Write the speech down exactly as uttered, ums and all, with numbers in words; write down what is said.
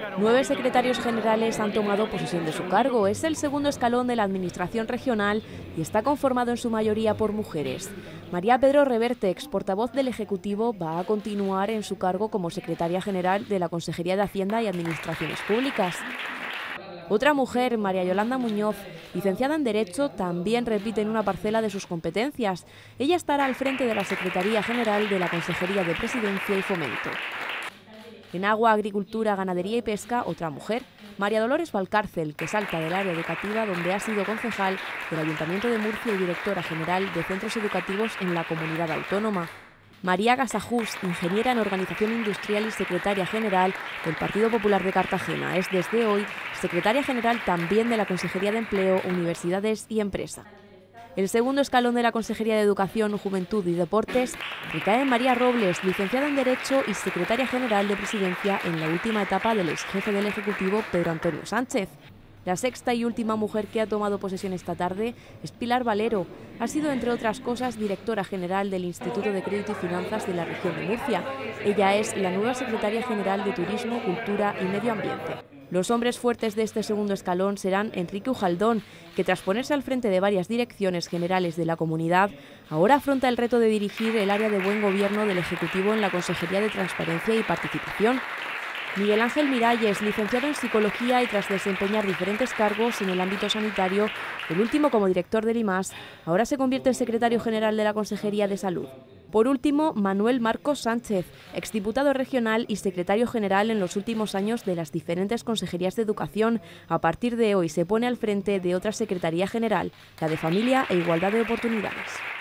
Nueve secretarios generales han tomado posesión de su cargo. Es el segundo escalón de la Administración regional y está conformado en su mayoría por mujeres. María Pedro Reverte, ex portavoz del Ejecutivo, va a continuar en su cargo como secretaria general de la Consejería de Hacienda y Administraciones Públicas. Otra mujer, María Yolanda Muñoz, licenciada en Derecho, también repite en una parcela de sus competencias. Ella estará al frente de la Secretaría General de la Consejería de Presidencia y Fomento. En Agua, Agricultura, Ganadería y Pesca, otra mujer, María Dolores Valcárcel, que salta del área educativa donde ha sido concejal del Ayuntamiento de Murcia y directora general de centros educativos en la comunidad autónoma. María Gasajús, ingeniera en Organización Industrial y secretaria general del Partido Popular de Cartagena, es desde hoy secretaria general también de la Consejería de Empleo, Universidades y Empresa. El segundo escalón de la Consejería de Educación, Juventud y Deportes recae en María Robles, licenciada en Derecho y secretaria general de Presidencia en la última etapa del exjefe del Ejecutivo, Pedro Antonio Sánchez. La sexta y última mujer que ha tomado posesión esta tarde es Pilar Valero. Ha sido, entre otras cosas, directora general del Instituto de Crédito y Finanzas de la región de Murcia. Ella es la nueva secretaria general de Turismo, Cultura y Medio Ambiente. Los hombres fuertes de este segundo escalón serán Enrique Ujaldón, que tras ponerse al frente de varias direcciones generales de la comunidad, ahora afronta el reto de dirigir el área de buen gobierno del Ejecutivo en la Consejería de Transparencia y Participación. Miguel Ángel Miralles, licenciado en Psicología y tras desempeñar diferentes cargos en el ámbito sanitario, el último como director del I M A S, ahora se convierte en secretario general de la Consejería de Salud. Por último, Manuel Marcos Sánchez, exdiputado regional y secretario general en los últimos años de las diferentes consejerías de educación. A partir de hoy se pone al frente de otra secretaría general, la de Familia e Igualdad de Oportunidades.